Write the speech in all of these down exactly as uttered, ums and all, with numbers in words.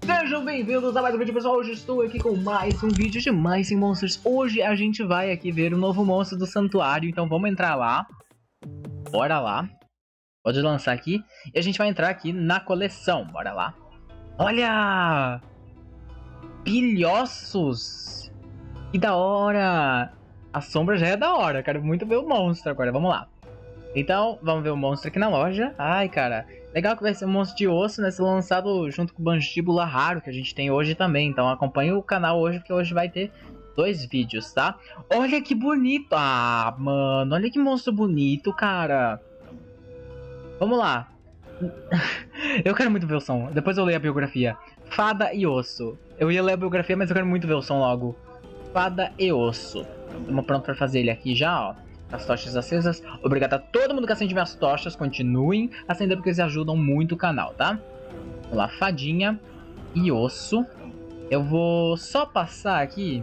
Sejam bem-vindos a mais um vídeo, pessoal. Hoje estou aqui com mais um vídeo de Mais em Monsters. Hoje a gente vai aqui ver o novo monstro do santuário, então vamos entrar lá. Bora lá. Pode lançar aqui. E a gente vai entrar aqui na coleção, bora lá. Olha! Pilhoços! Que da hora! A sombra já é da hora, quero muito ver o monstro agora, vamos lá. Então, vamos ver o monstro aqui na loja. Ai, cara, legal que vai ser um monstro de osso, né? Ser lançado junto com o Mandíbula Raro, que a gente tem hoje também. Então acompanhe o canal hoje, porque hoje vai ter dois vídeos, tá? Olha que bonito! Ah, mano, olha que monstro bonito, cara. Vamos lá. Eu quero muito ver o som, depois eu leio a biografia. Fada e osso. Eu ia ler a biografia, mas eu quero muito ver o som logo. Fada e osso. Estamos prontos para fazer ele aqui já, ó. As tochas acesas. Obrigado a todo mundo que acende minhas tochas. Continuem acendendo porque eles ajudam muito o canal, tá? Vamos lá, fadinha e osso. Eu vou só passar aqui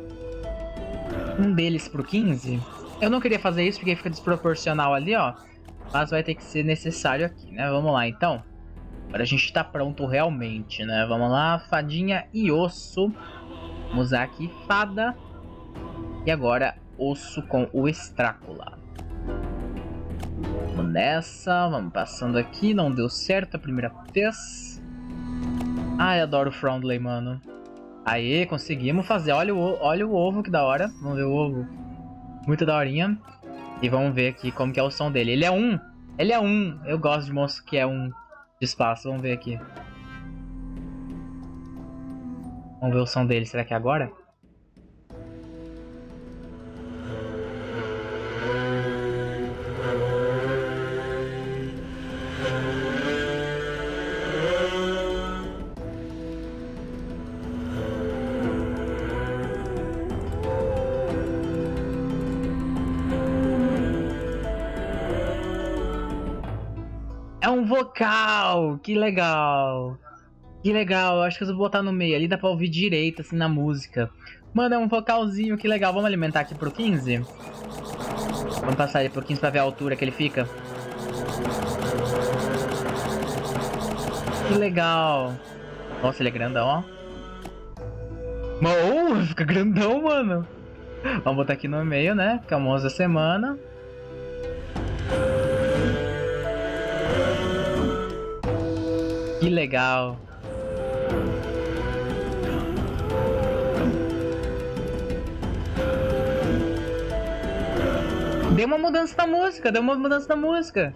um deles pro quinze. Eu não queria fazer isso porque fica desproporcional ali, ó. Mas vai ter que ser necessário aqui, né? Vamos lá, então. Agora a gente tá pronto realmente, né? Vamos lá, fadinha e osso. Vamos usar aqui fada. E agora osso com o Estrácula. Vamos nessa, vamos passando aqui. Não deu certo a primeira vez. Ai, adoro o Frondley, mano. Aê, conseguimos fazer. Olha o, olha o ovo, que da hora. Vamos ver o ovo. Muito daorinha. E vamos ver aqui como que é o som dele. Ele é um. Ele é um. Eu gosto de monstro que é um de espaço. Vamos ver aqui. Vamos ver o som dele. Será que é agora? É um vocal! Que legal! Que legal, acho que eu vou botar no meio ali, dá pra ouvir direito assim na música. Mano, é um vocalzinho, que legal. Vamos alimentar aqui pro quinze? Vamos passar ele pro quinze pra ver a altura que ele fica. Que legal! Nossa, ele é grandão, ó. Oh, fica grandão, mano! Vamos botar aqui no meio, né? Que é o monstro da semana. Que legal. Deu uma mudança na música, deu uma mudança na música.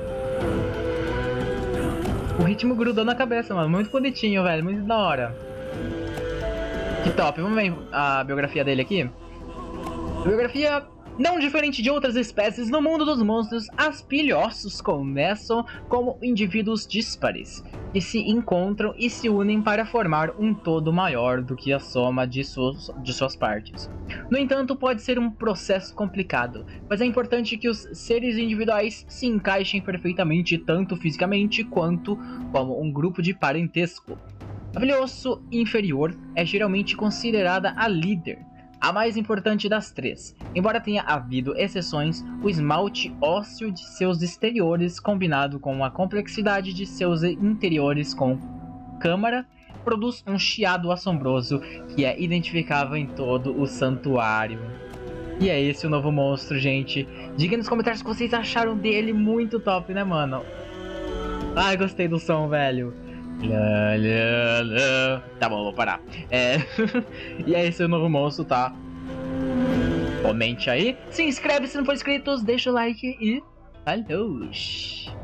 O ritmo grudou na cabeça, mano. Muito bonitinho, velho. Muito da hora. Que top. Vamos ver a biografia dele aqui. A biografia... Não diferente de outras espécies no mundo dos monstros, as pilhoços começam como indivíduos díspares, que se encontram e se unem para formar um todo maior do que a soma de suas, de suas partes. No entanto, pode ser um processo complicado, mas é importante que os seres individuais se encaixem perfeitamente tanto fisicamente quanto como um grupo de parentesco. A pilhoço inferior é geralmente considerada a líder, a mais importante das três. Embora tenha havido exceções, o esmalte ósseo de seus exteriores, combinado com a complexidade de seus interiores com câmara, produz um chiado assombroso que é identificável em todo o santuário. E é esse o novo monstro, gente. Diga nos comentários o que vocês acharam dele. Muito top, né, mano? Ai, gostei do som, velho. Lá, lá, lá. Tá bom, vou parar. É... e é esse o novo monstro, tá? Comente aí, se inscreve se não for inscrito, deixa o like e falou!